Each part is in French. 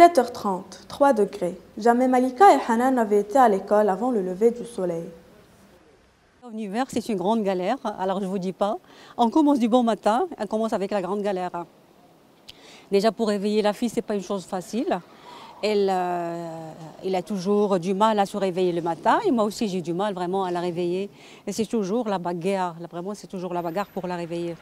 7h30, 3 degrés. Jamais Malika et Hanan n'avaient été à l'école avant le lever du soleil. En hiver, c'est une grande galère, alors je ne vous dis pas. On commence du bon matin, on commence avec la grande galère. Déjà pour réveiller la fille, ce n'est pas une chose facile. Elle a toujours du mal à se réveiller le matin et moi aussi j'ai du mal vraiment à la réveiller. Et c'est toujours la bagarre, vraiment c'est toujours la bagarre pour la réveiller.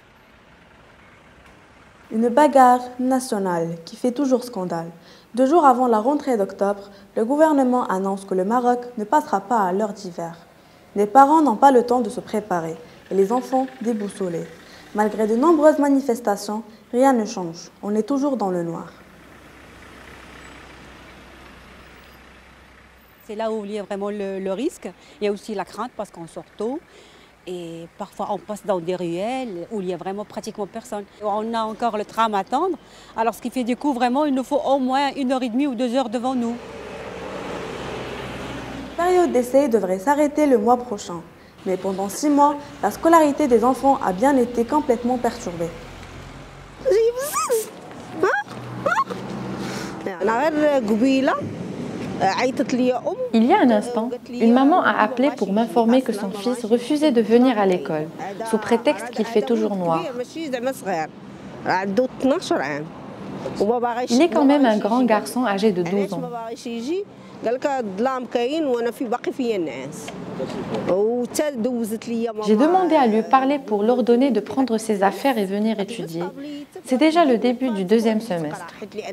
Une bagarre nationale qui fait toujours scandale. 2 jours avant la rentrée d'octobre, le gouvernement annonce que le Maroc ne passera pas à l'heure d'hiver. Les parents n'ont pas le temps de se préparer et les enfants déboussolés. Malgré de nombreuses manifestations, rien ne change. On est toujours dans le noir. C'est là où il y a vraiment le risque. Il y a aussi la crainte parce qu'on sort tôt. Et parfois, on passe dans des ruelles où il n'y a vraiment pratiquement personne. On a encore le tram à attendre. Alors, ce qui fait du coup, vraiment, il nous faut au moins 1h30 ou 2 heures devant nous. La période d'essai devrait s'arrêter le mois prochain. Mais pendant 6 mois, la scolarité des enfants a bien été complètement perturbée. Il y a un instant, une maman a appelé pour m'informer que son fils refusait de venir à l'école, sous prétexte qu'il fait toujours noir. Il est quand même un grand garçon âgé de 12 ans. J'ai demandé à lui parler pour l'ordonner de prendre ses affaires et venir étudier. C'est déjà le début du 2e semestre.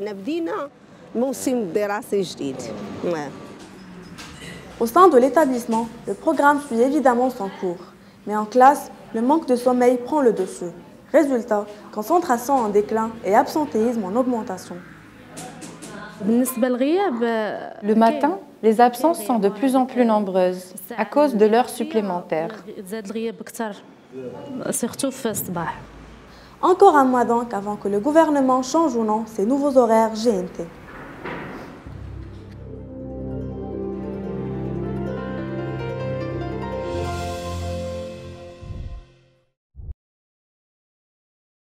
Au sein de l'établissement, le programme suit évidemment son cours. Mais en classe, le manque de sommeil prend le dessus. Résultat, concentration en déclin et absentéisme en augmentation. Le matin, les absences sont de plus en plus nombreuses à cause de l'heure supplémentaire. Encore un mois donc avant que le gouvernement change ou non ses nouveaux horaires GMT.